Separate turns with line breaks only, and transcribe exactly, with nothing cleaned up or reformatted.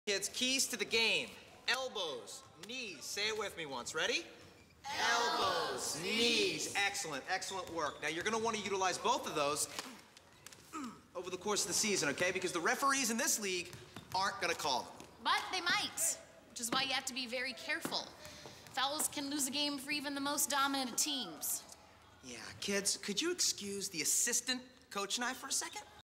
Kids, keys to the game. Elbows, knees. Say it with me once. Ready? Elbows, knees. Excellent, excellent work. Now, you're going to want to utilize both of those over the course of the season, okay? Because the referees in this league aren't going to call them.
But they might, which is why you have to be very careful. Fouls can lose a game for even the most dominant teams.
Yeah, kids, could you excuse the assistant coach and I for a second?